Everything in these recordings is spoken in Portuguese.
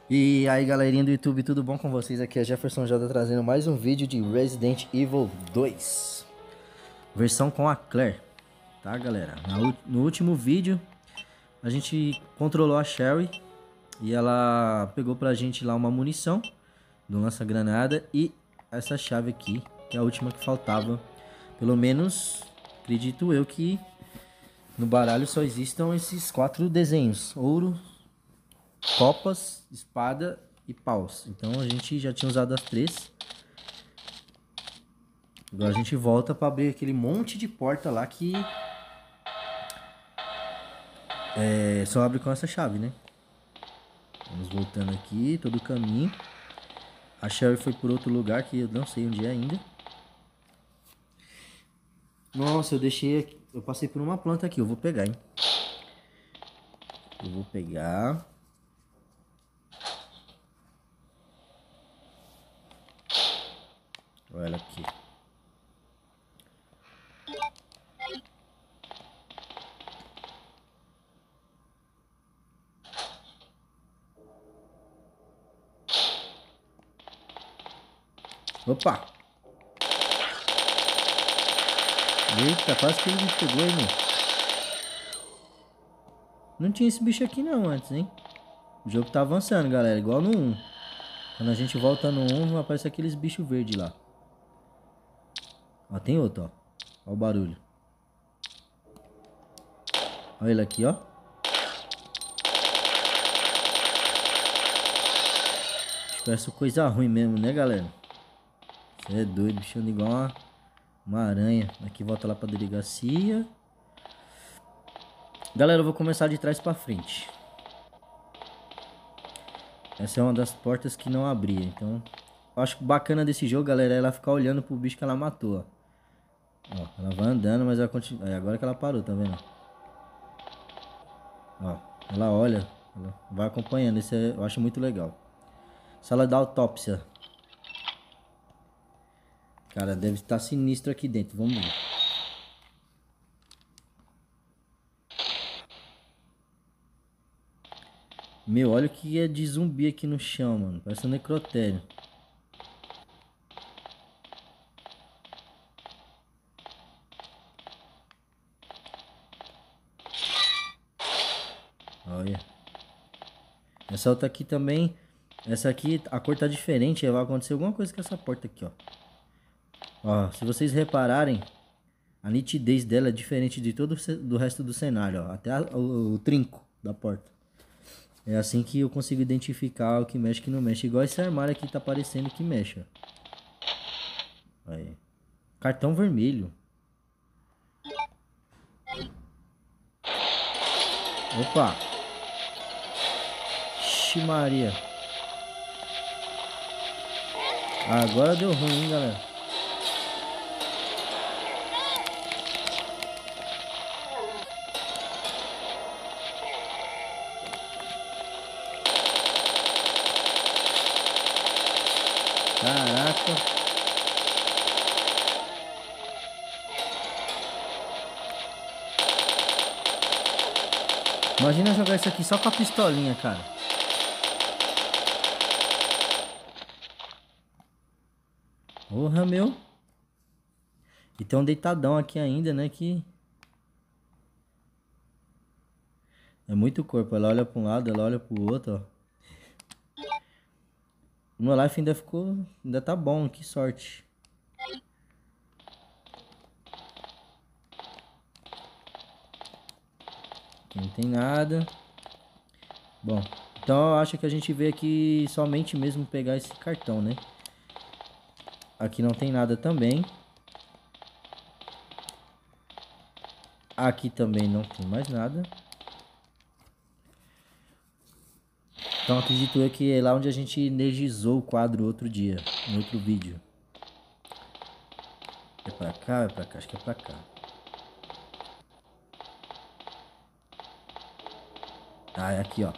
E aí galerinha do YouTube, tudo bom com vocês? Aqui é Jefferson J trazendo mais um vídeo de Resident Evil 2 versão com a Claire, tá galera? No último vídeo a gente controlou a Sherry e ela pegou pra gente lá uma munição do lança-granada e essa chave aqui, que é a última que faltava. Pelo menos, acredito eu que no baralho só existam esses 4 desenhos: ouro, copas, espada e paus. Então a gente já tinha usado as 3. Agora a gente volta para abrir aquele monte de porta lá que só abre com essa chave, né? Vamos voltando aqui todo o caminho. A Sherry foi por outro lugar que eu não sei onde é ainda. Nossa, eu deixei aqui, eu passei por uma planta aqui, eu vou pegar, hein? Eu vou pegar. Olha ela aqui. Opa! Eita, quase que ele me pegou, hein, meu? Não tinha esse bicho aqui não antes, hein? O jogo tá avançando, galera, igual no 1. Quando a gente volta no 1, aparece aqueles bichos verdes lá. Ó, tem outro, ó. Ó o barulho. Olha ele aqui, ó. Parece coisa ruim mesmo, né, galera? Você é doido, bichando igual uma aranha. Aqui volta lá pra delegacia. Galera, eu vou começar de trás pra frente. Essa é uma das portas que não abria. Então, eu acho bacana desse jogo, galera, é ela ficar olhando pro bicho que ela matou, ó. Ó, ela vai andando, mas ela continua. É agora que ela parou, tá vendo? Ó, ela olha, ela vai acompanhando. Isso eu acho muito legal. Sala da autópsia. Cara, deve estar sinistro aqui dentro. Vamos ver. Meu, olha o que é de zumbi aqui no chão, mano. Parece um necrotério. Olha. Essa outra aqui também. Essa aqui, a cor tá diferente. Vai acontecer alguma coisa com essa porta aqui, ó. Ó, se vocês repararem, a nitidez dela é diferente de todo do resto do cenário, ó. Até o trinco da porta. É assim que eu consigo identificar o que mexe e o que não mexe. Igual esse armário aqui tá parecendo que mexe, ó. Aí. Cartão vermelho. Opa. Ixi Maria. Agora deu ruim, hein, galera. Caraca. Imagina jogar isso aqui só com a pistolinha, cara. Porra, meu. E tem um deitadão aqui ainda, né? Que é muito corpo. Ela olha pra um lado, ela olha pro outro, ó. O meu life ainda ficou... Ainda tá bom, que sorte. Aqui não tem nada. Bom, então eu acho que a gente veio aqui somente mesmo pegar esse cartão, né? Aqui não tem nada também. Aqui também não tem mais nada. Então acredito eu que é lá onde a gente energizou o quadro outro dia, no outro vídeo. É pra cá, é pra cá? Acho que é pra cá. Ah, é aqui, ó.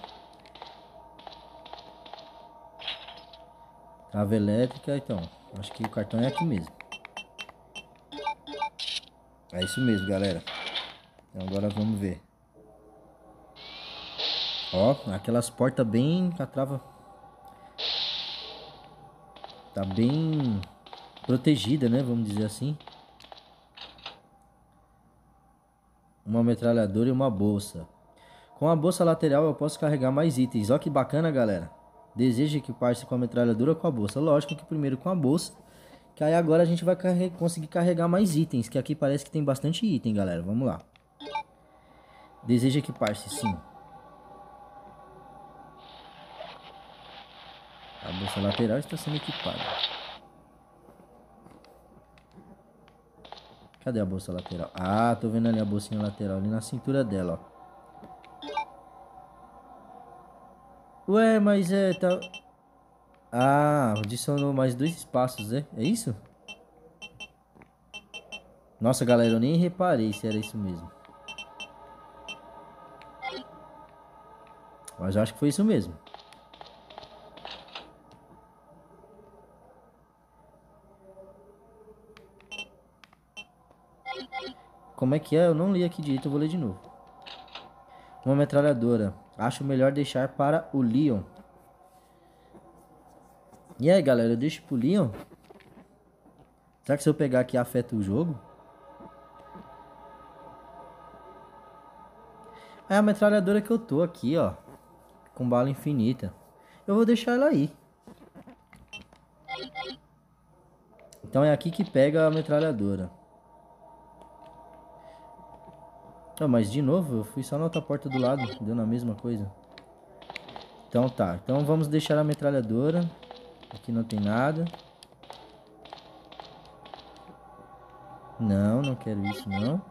Trava elétrica, então. Acho que o cartão é aqui mesmo. É isso mesmo, galera. Então agora vamos ver. Ó, aquelas portas bem com a trava. tá bem protegida, né? Vamos dizer assim. Uma metralhadora e uma bolsa. Com a bolsa lateral eu posso carregar mais itens. Olha que bacana, galera. Deseja equipar-se com a metralhadora ou com a bolsa? Lógico que primeiro com a bolsa. Que aí agora a gente vai conseguir carregar mais itens. Que aqui parece que tem bastante item, galera. Vamos lá. Deseja equipar-se, sim. A bolsa lateral está sendo equipada. Cadê a bolsa lateral? Ah, tô vendo ali a bolsinha lateral. Ali na cintura dela, ó. Ué, mas tá... Ah, adicionou mais 2 espaços, é? É isso? Nossa, galera, eu nem reparei se era isso mesmo. Mas eu acho que foi isso mesmo. Como é que é? Eu não li aqui direito, eu vou ler de novo. Uma metralhadora. Acho melhor deixar para o Leon. E aí, galera, eu deixo pro Leon? Será que se eu pegar aqui afeta o jogo? É a metralhadora que eu tô aqui, ó. Com bala infinita. Eu vou deixar ela aí. Então é aqui que pega a metralhadora. Ah, mas de novo, eu fui só na outra porta do lado. Deu na mesma coisa. Então tá. Então vamos deixar a metralhadora. Aqui não tem nada. Não, não quero isso não.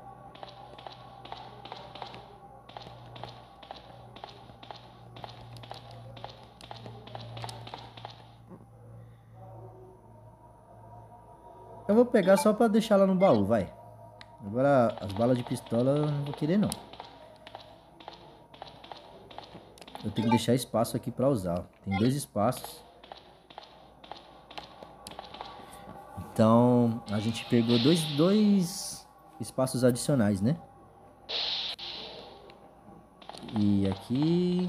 Eu vou pegar só pra deixar lá no baú, vai. Agora as balas de pistola eu não vou querer não. Eu tenho que deixar espaço aqui pra usar. Tem 2 espaços. Então a gente pegou dois espaços adicionais, né? E aqui...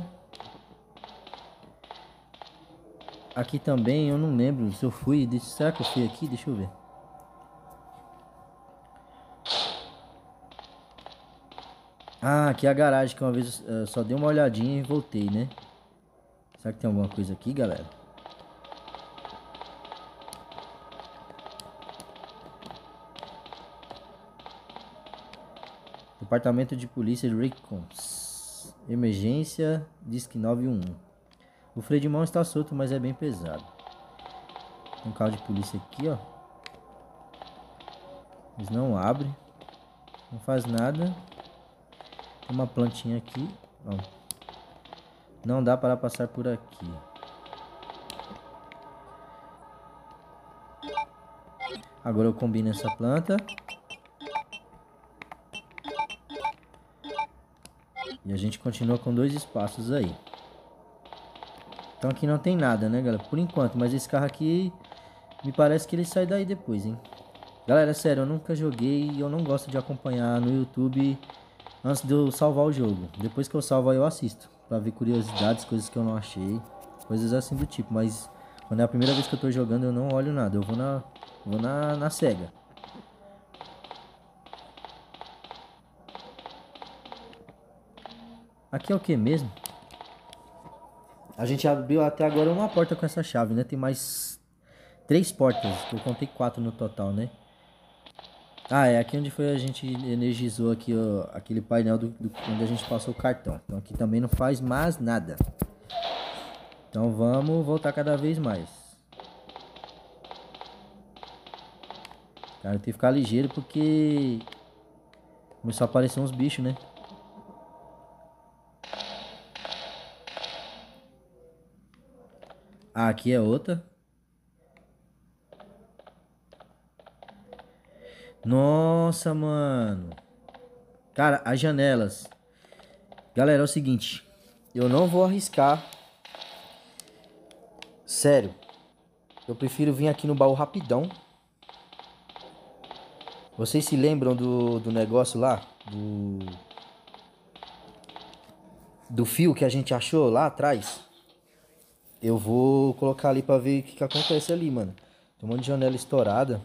Aqui também eu não lembro se eu fui... Será que eu fui aqui? Deixa eu ver. Ah, aqui é a garagem que uma vez eu só dei uma olhadinha e voltei, né? Será que tem alguma coisa aqui, galera? Departamento de Polícia de Raycons. Emergência, disque 911. O freio de mão está solto, mas é bem pesado. Tem um carro de polícia aqui, ó. Mas não abre. Não faz nada. Tem uma plantinha aqui. Ó. Não dá para passar por aqui. Agora eu combino essa planta. E a gente continua com 2 espaços aí. Então aqui não tem nada, né, galera? Por enquanto. Mas esse carro aqui... Me parece que ele sai daí depois, hein? Galera, sério, eu nunca joguei e eu não gosto de acompanhar no YouTube antes de eu salvar o jogo. Depois que eu salvo eu assisto. Pra ver curiosidades, coisas que eu não achei. Coisas assim do tipo. Mas quando é a primeira vez que eu tô jogando eu não olho nada. Eu vou na cega. Aqui é o que mesmo? A gente abriu até agora uma porta com essa chave, né? Tem mais 3 portas. Eu contei 4 no total, né? Ah, é aqui onde foi a gente energizou aqui, ó, aquele painel onde a gente passou o cartão. Então aqui também não faz mais nada. Então vamos voltar cada vez mais. Cara, eu tenho que ficar ligeiro porque começou a aparecer uns bichos, né? Ah, aqui é outra. Nossa, mano. Cara, as janelas. Galera, é o seguinte. Eu não vou arriscar. Sério. Eu prefiro vir aqui no baú rapidão. Vocês se lembram do negócio lá? Do fio que a gente achou lá atrás? eu vou colocar ali pra ver o que acontece ali, mano. Tem um monte de janela estourada.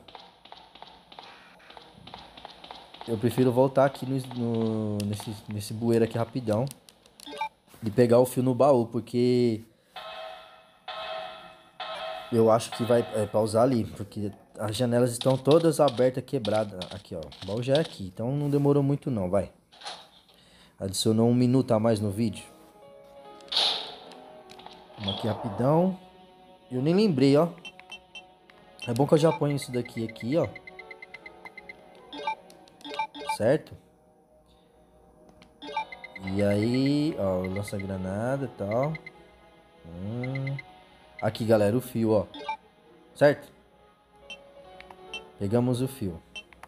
Eu prefiro voltar aqui nesse bueiro aqui rapidão. E pegar o fio no baú, porque eu acho que vai pausar ali. Porque as janelas estão todas abertas, quebradas. Aqui, ó. O baú já é aqui, então não demorou muito não, vai. Adicionou 1 minuto a mais no vídeo. Vamos aqui rapidão. Eu nem lembrei, ó. É bom que eu já ponho isso daqui aqui, ó. Certo? E aí, ó, lança-granada e tal. Aqui, galera, o fio, ó. Certo? Pegamos o fio.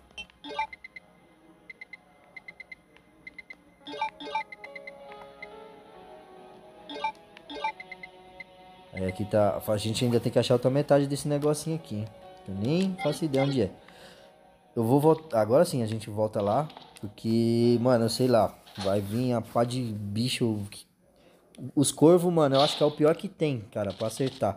Aí aqui tá... A gente ainda tem que achar outra metade desse negocinho aqui, hein? Eu nem faço ideia onde é. Eu vou voltar... Agora sim a gente volta lá. Porque, mano, eu sei lá. Vai vir a pá de bicho... Os corvos, mano, eu acho que é o pior que tem, cara, pra acertar.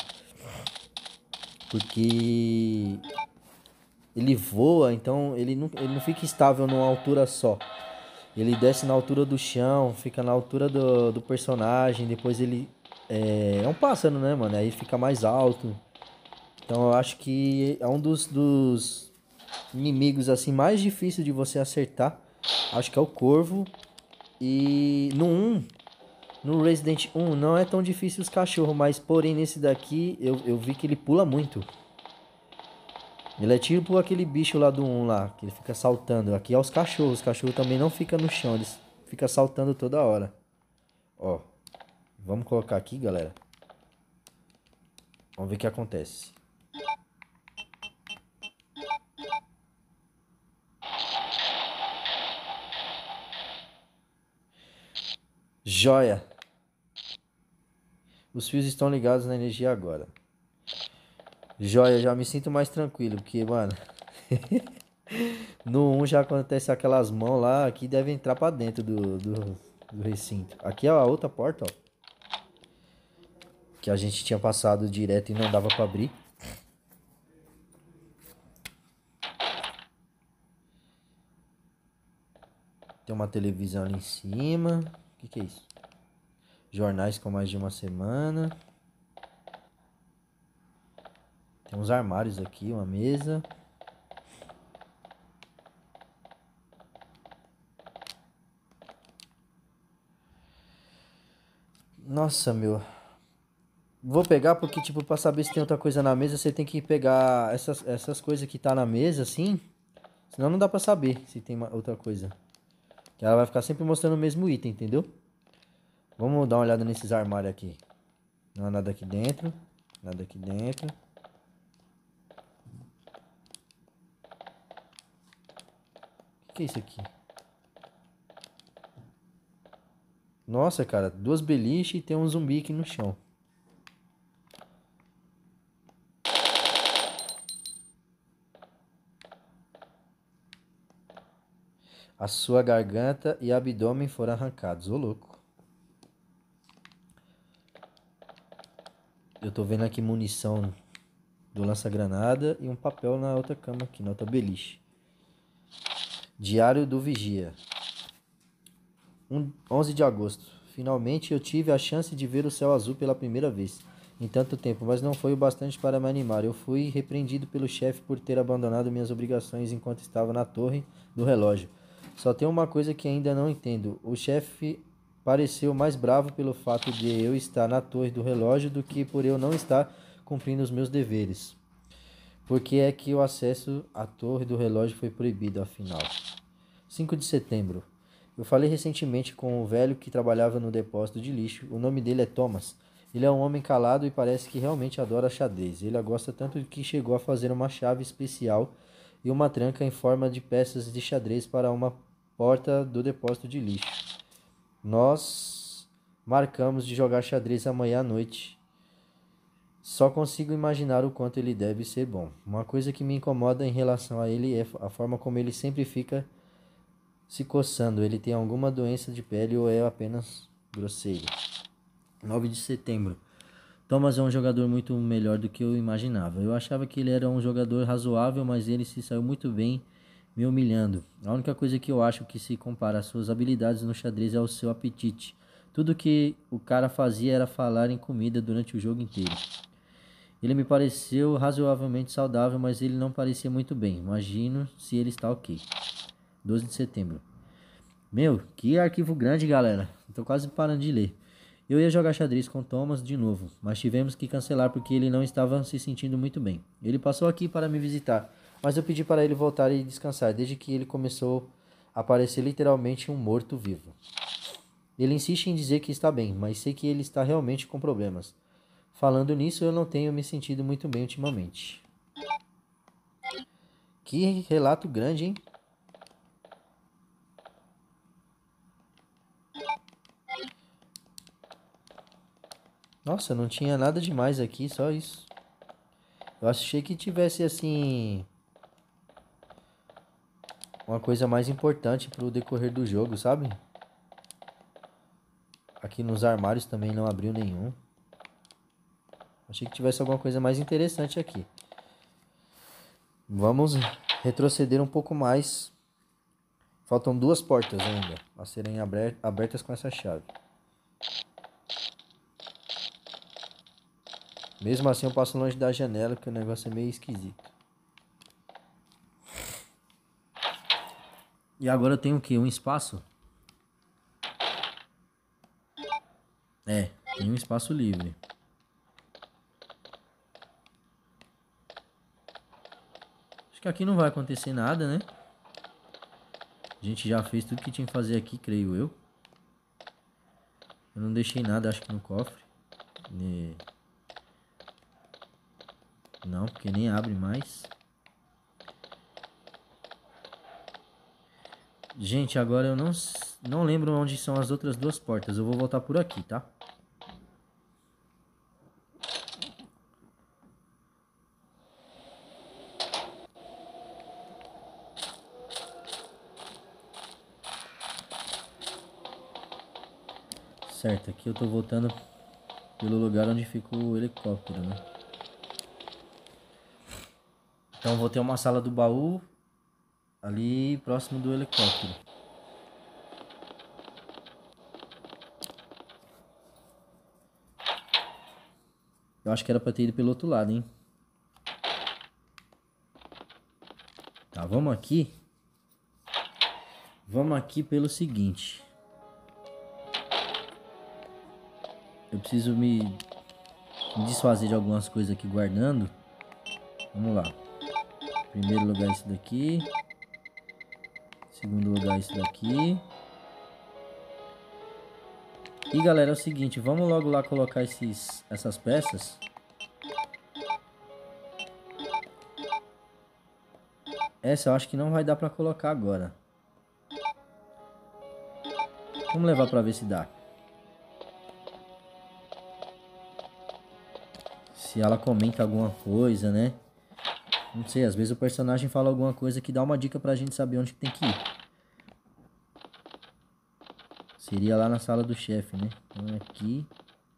Porque... Ele voa, então ele não fica estável numa altura só. Ele desce na altura do chão, fica na altura do personagem, depois ele... É um pássaro, né, mano? Aí fica mais alto. Então eu acho que é um dos inimigos assim mais difícil de você acertar. Acho que é o corvo. E no Resident 1 não é tão difícil os cachorros, mas porém nesse daqui eu vi que ele pula muito. Ele é tipo aquele bicho lá do 1 lá, que ele fica saltando. Aqui é os cachorros também não ficam no chão, eles ficam saltando toda hora. Ó, vamos colocar aqui, galera. Vamos ver o que acontece. Joia! Os fios estão ligados na energia agora. Joia, já me sinto mais tranquilo, porque, mano... No 1 já acontece aquelas mãos lá que devem entrar pra dentro do recinto. Aqui é a outra porta, ó. Que a gente tinha passado direto e não dava pra abrir. Tem uma televisão ali em cima. O que é isso? Jornais com mais de uma semana. Tem uns armários aqui, uma mesa. Nossa, meu. Vou pegar porque, tipo, pra saber se tem outra coisa na mesa, você tem que pegar essas coisas que tá na mesa, assim. Senão não dá pra saber se tem outra coisa. Que ela vai ficar sempre mostrando o mesmo item, entendeu? Vamos dar uma olhada nesses armários aqui. Não há nada aqui dentro. Nada aqui dentro. O que é isso aqui? Nossa, cara. 2 beliches e tem um zumbi aqui no chão. A sua garganta e abdômen foram arrancados. Ô, louco. Eu tô vendo aqui munição do lança-granada e um papel na outra cama aqui, na outra beliche. Diário do Vigia. 11 de agosto. Finalmente eu tive a chance de ver o céu azul pela primeira vez em tanto tempo, mas não foi o bastante para me animar. Eu fui repreendido pelo chefe por ter abandonado minhas obrigações enquanto estava na torre do relógio. Só tem uma coisa que ainda não entendo. O chefe pareceu mais bravo pelo fato de eu estar na torre do relógio do que por eu não estar cumprindo os meus deveres. Por que é que o acesso à torre do relógio foi proibido, afinal? 5 de setembro. Eu falei recentemente com o velho que trabalhava no depósito de lixo. O nome dele é Thomas. Ele é um homem calado e parece que realmente adora xadrez. Ele a gosta tanto que chegou a fazer uma chave especial e uma tranca em forma de peças de xadrez para uma porta do depósito de lixo. Nós marcamos de jogar xadrez amanhã à noite. Só consigo imaginar o quanto ele deve ser bom. Uma coisa que me incomoda em relação a ele é a forma como ele sempre fica se coçando. Ele tem alguma doença de pele ou é apenas grosseiro? 9 de setembro. Thomas é um jogador muito melhor do que eu imaginava. Eu achava que ele era um jogador razoável, mas ele se saiu muito bem me humilhando. A única coisa que eu acho que se compara às suas habilidades no xadrez é o seu apetite. Tudo que o cara fazia era falar em comida durante o jogo inteiro. Ele me pareceu razoavelmente saudável, mas ele não parecia muito bem. Imagino se ele está ok. 12 de setembro. Meu, que arquivo grande, galera. Tô quase parando de ler. Eu ia jogar xadrez com Thomas de novo, mas tivemos que cancelar porque ele não estava se sentindo muito bem. Ele passou aqui para me visitar, mas eu pedi para ele voltar e descansar, desde que ele começou a parecer literalmente um morto-vivo. Ele insiste em dizer que está bem, mas sei que ele está realmente com problemas. Falando nisso, eu não tenho me sentido muito bem ultimamente. Que relato grande, hein? Nossa, não tinha nada demais aqui, só isso. Eu achei que tivesse, assim, uma coisa mais importante pro decorrer do jogo, sabe? Aqui nos armários também não abriu nenhum. Achei que tivesse alguma coisa mais interessante aqui. Vamos retroceder um pouco mais. Faltam 2 portas ainda a serem abertas com essa chave. Mesmo assim eu passo longe da janela, que o negócio é meio esquisito. E agora eu tenho o quê? Um espaço? É, tem um espaço livre. Acho que aqui não vai acontecer nada, né? A gente já fez tudo que tinha que fazer aqui, creio eu. Eu não deixei nada, acho que no cofre. Não, porque nem abre mais. Gente, agora eu não lembro onde são as outras 2 portas. Eu vou voltar por aqui, tá? Certo, aqui eu tô voltando pelo lugar onde fica o helicóptero, né? Então vou ter uma sala do baú ali próximo do helicóptero. Eu acho que era pra ter ido pelo outro lado, hein? Tá, vamos aqui. Vamos aqui pelo seguinte. Eu preciso me desfazer de algumas coisas aqui guardando. Vamos lá. Primeiro lugar isso daqui. Segundo lugar isso daqui. E galera, é o seguinte, vamos logo lá colocar essas peças. Essa eu acho que não vai dar pra colocar agora. Vamos levar pra ver se dá. Se ela comenta alguma coisa, né? Não sei, às vezes o personagem fala alguma coisa que dá uma dica pra gente saber onde tem que ir. Seria lá na sala do chefe, né? Então aqui.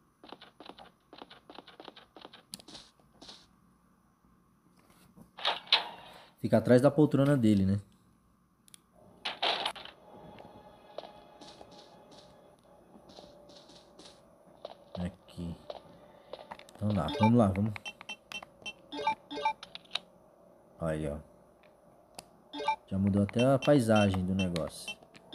Fica atrás da poltrona dele, né? Aqui. Então lá, vamos lá, vamos. Aí, ó. Já mudou até a paisagem do negócio.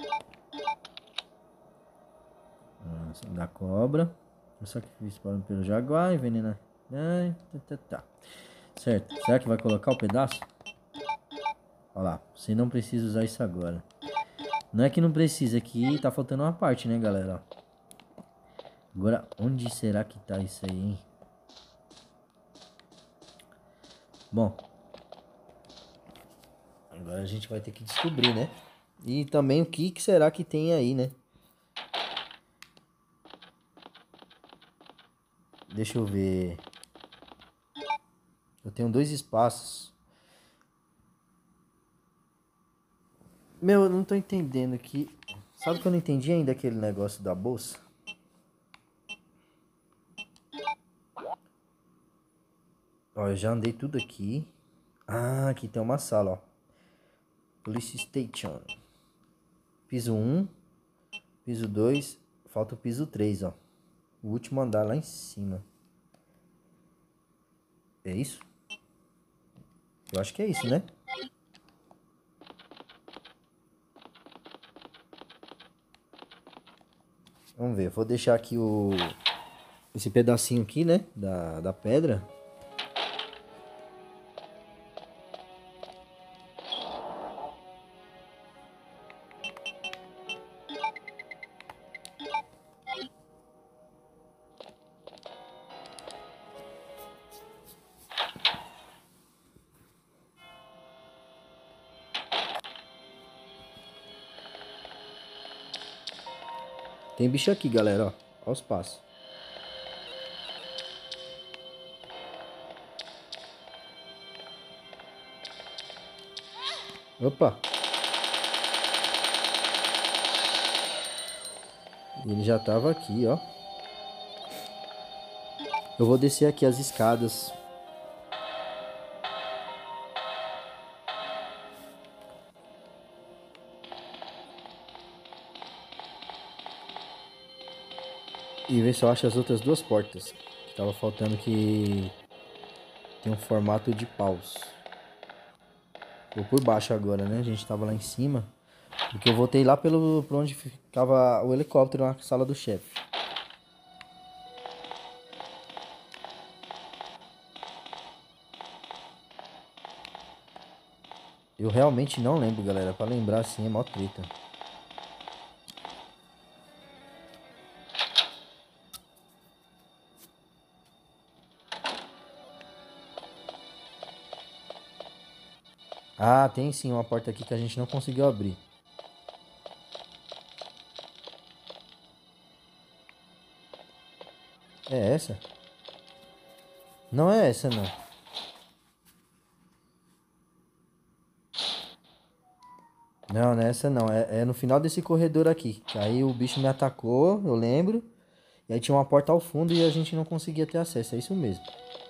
Da cobra. Só que fiz pelo jaguar, envenena. Tá. Certo. Será que vai colocar o pedaço? Olha lá. Você não precisa usar isso agora. Não é que não precisa, é que tá faltando uma parte, né, galera? Agora, onde será que tá isso aí, hein? Bom. Agora a gente vai ter que descobrir, né? E também o que será que tem aí, né? Deixa eu ver. Eu tenho 2 espaços. Meu, eu não tô entendendo aqui. Sabe que eu não entendi ainda aquele negócio da bolsa? Ó, eu já andei tudo aqui. Ah, aqui tem uma sala, ó. Police Station. Piso 1, piso 2, falta o piso 3, ó. O último andar lá em cima. É isso? Eu acho que é isso, né? Vamos ver, vou deixar aqui esse pedacinho aqui, né? Da pedra. Tem bicho aqui, galera, ó. Ó os passos. Opa! Ele já tava aqui, ó. Eu vou descer aqui as escadas. E ver se eu acho as outras duas portas. Que tava faltando que tem um formato de paus. Vou por baixo agora, né? A gente tava lá em cima. Porque eu voltei lá por onde ficava o helicóptero na sala do chefe. Eu realmente não lembro, galera. Pra lembrar assim é mó treta. Ah, tem sim uma porta aqui que a gente não conseguiu abrir. É essa? Não é essa, não. Não, não é essa não. É no final desse corredor aqui. Que aí o bicho me atacou, eu lembro. E aí tinha uma porta ao fundo e a gente não conseguia ter acesso. É isso mesmo.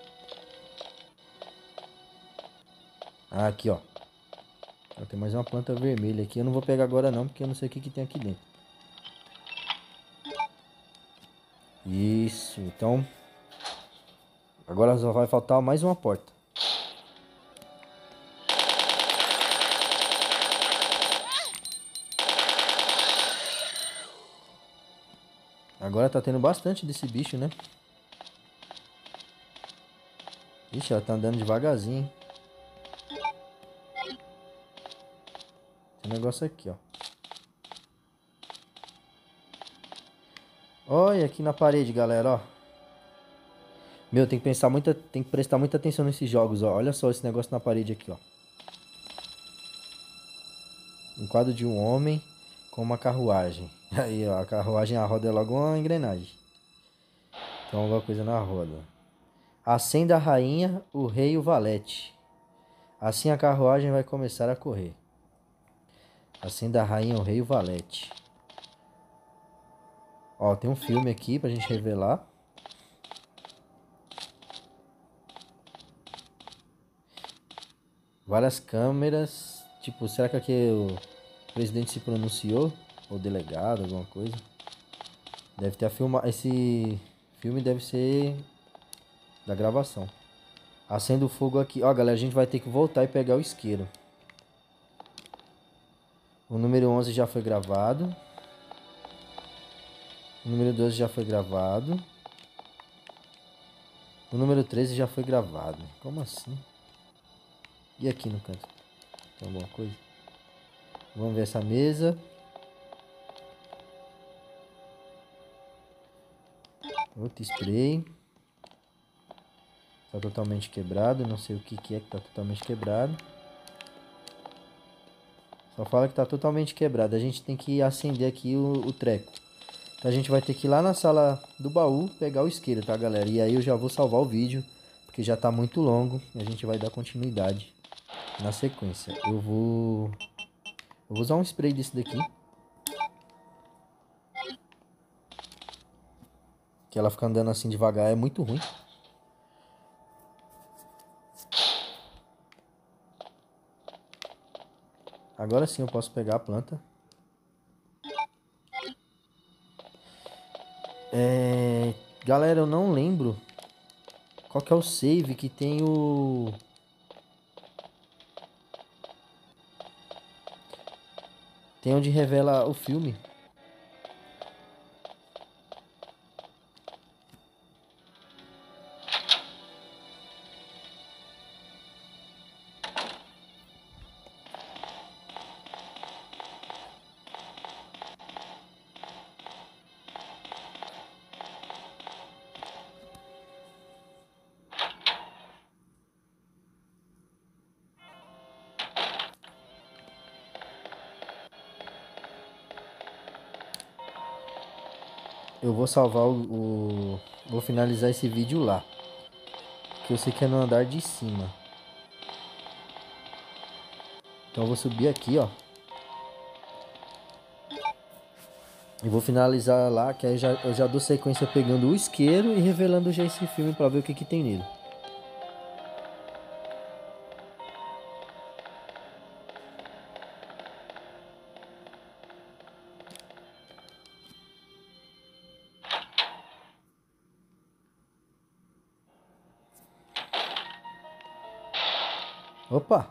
Ah, aqui, ó. Tem mais uma planta vermelha aqui. Eu não vou pegar agora não, porque eu não sei o que tem aqui dentro. Isso, então... Agora só vai faltar mais uma porta. Agora tá tendo bastante desse bicho, né? Ixi, ela tá andando devagarzinho, hein? Tem um negócio aqui, ó. Olha aqui na parede, galera, ó. Meu, tem que prestar muita atenção nesses jogos, ó. Olha só esse negócio na parede aqui, ó. Um quadro de um homem com uma carruagem. Aí, ó, a carruagem, a roda é logo uma engrenagem. Tem alguma coisa na roda. Acenda a rainha, o rei e o valete. Assim a carruagem vai começar a correr. Acenda a rainha, o rei e o valete. Ó, tem um filme aqui pra gente revelar. Várias câmeras. Tipo, será que aqui o presidente se pronunciou? Ou delegado, alguma coisa? Deve ter a filma... Esse filme deve ser da gravação. Acenda o fogo aqui. Ó, galera, a gente vai ter que voltar e pegar o isqueiro. O número 11 já foi gravado. O número 12 já foi gravado. O número 13 já foi gravado. Como assim? E aqui no canto? Tem alguma coisa? Vamos ver essa mesa. Outro spray. Tá totalmente quebrado. Não sei o que é que tá totalmente quebrado. Só fala que tá totalmente quebrado. A gente tem que acender aqui o treco. Então a gente vai ter que ir lá na sala do baú pegar o isqueiro, tá, galera? E aí eu já vou salvar o vídeo, porque já tá muito longo. E a gente vai dar continuidade na sequência. Eu vou usar um spray desse daqui. Que ela fica andando assim devagar é muito ruim. Agora sim eu posso pegar a planta. Galera, eu não lembro qual que é o save que tem o... Tem onde revela o filme. Eu vou salvar vou finalizar esse vídeo lá. Que eu sei que é no andar de cima. Então eu vou subir aqui, ó. E vou finalizar lá, que aí eu já dou sequência pegando o isqueiro e revelando já esse filme pra ver o que que tem nele. Opa!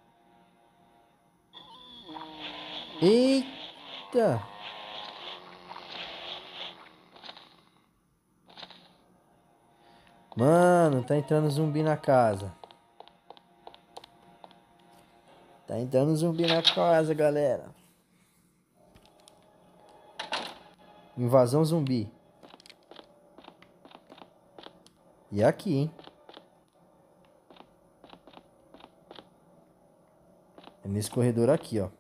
Eita! Mano, tá entrando zumbi na casa. Tá entrando zumbi na casa, galera. Invasão zumbi. E aqui, hein? É nesse corredor aqui, ó.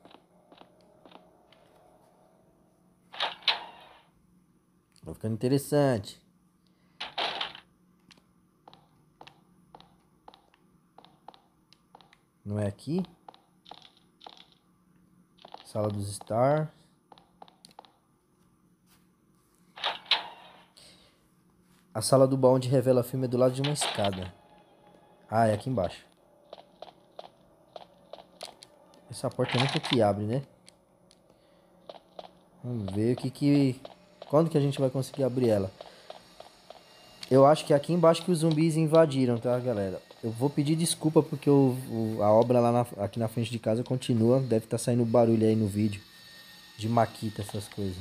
Tá ficando interessante. Não é aqui? Sala dos Stars. A sala do baú onde revela filme é do lado de uma escada. Ah, é aqui embaixo. Essa porta nunca que abre, né? Vamos ver o que... Quando que a gente vai conseguir abrir ela? Eu acho que é aqui embaixo que os zumbis invadiram, tá, galera? Eu vou pedir desculpa porque a obra lá aqui na frente de casa continua. Deve estar saindo barulho aí no vídeo. De maquita, essas coisas.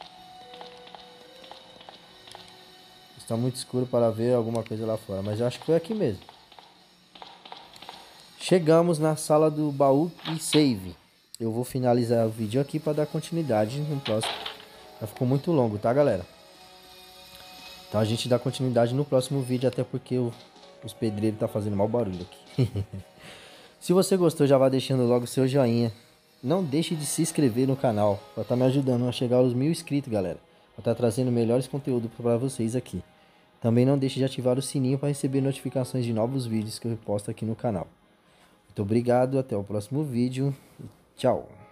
Está muito escuro para ver alguma coisa lá fora. Mas eu acho que foi aqui mesmo. Chegamos na sala do baú e save. Eu vou finalizar o vídeo aqui para dar continuidade no próximo. Já ficou muito longo, tá, galera? Então a gente dá continuidade no próximo vídeo, até porque os pedreiros tá fazendo mau barulho aqui. Se você gostou, já vai deixando logo o seu joinha. Não deixe de se inscrever no canal, para estar me ajudando a chegar aos 1000 inscritos, galera. Para estar trazendo melhores conteúdos para vocês aqui. Também não deixe de ativar o sininho para receber notificações de novos vídeos que eu posto aqui no canal. Muito obrigado, até o próximo vídeo. Tchau!